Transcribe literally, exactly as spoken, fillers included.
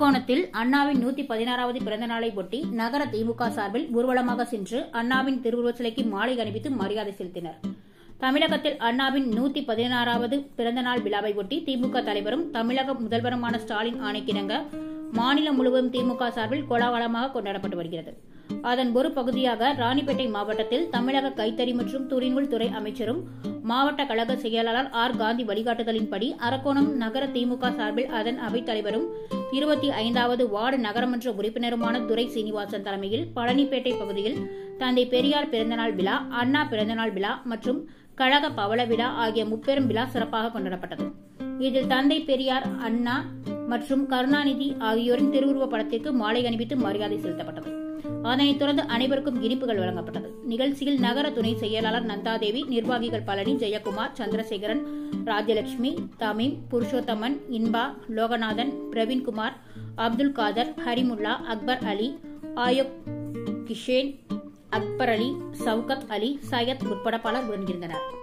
அரக்கோணத்தில் அண்ணாவின் நூத்தி பதினாறாவது பிறந்த நாளை ஒட்டி நகர திமுக சார்பில் ஊர்வலமாக சென்று அண்ணாவின் திருவுருவச் சிலைக்கு மாலை அணிவித்து மரியாதை செலுத்தினர். தமிழகத்தில் அண்ணாவின் நூத்தி பதினாறாவது பிறந்த நாள் விழாவை ஒட்டி திமுக தலைவரும் தமிழக முதல்வருமான ஸ்டாலின் ஆணைக்கிணங்க மாநிலம் முழுவதும் திமுக சார்பில் கோலாகலமாக கொண்டாடப்பட்டு வருகிறது. அதன் ஒரு பகுதியாக ராணிப்பேட்டை மாவட்டத்தில் தமிழக கைத்தறி மற்றும் துணிநூல் துறை அமைச்சரும் மாவட்ட கழக செயலாளர் ஆர் காந்தி வழிகாட்டுதலின்படி அரக்கோணம் நகர திமுக சார்பில் அதன் அவைத் தலைவரும் இருபத்தி ஐந்தாவது வார்டு நகரமன்ற உறுப்பினருமான துரை சீனிவாசன் தலைமையில் பழனிப்பேட்டை பகுதியில் தந்தை பெரியார் பிறந்தநாள் விழா, அண்ணா பிறந்தநாள் விழா மற்றும் கழக பவள விழா ஆகிய முப்பெரும் விழா சிறப்பாக கொண்டாடப்பட்டது. இதில் தந்தை பெரியார், அண்ணா மற்றும் கருணாநிதி ஆகியோரின் திருவுருவப் படத்திற்கு மாலை அணிவித்து மரியாதை செலுத்தப்பட்டது. அதனைத் தொடர்ந்து அனைவருக்கும் இனிப்புகள் வழங்கப்பட்டது. நிகழ்ச்சியில் நகர துணை செயலாளர் நந்தாதேவி, நிர்வாகிகள் பழனி, ஜெயக்குமார், சந்திரசேகரன், ராஜலட்சுமி, தமீம், புருஷோத்தமன், இன்பா, லோகநாதன், பிரவீன்குமார், அப்துல் காதர், ஹரிமுல்லா, அக்பர் அலி, ஆயோக் கிஷேன், அக்பர் அலி, சவுகத் அலி, சையத் உட்பட பலர் உடனிருந்தனர்.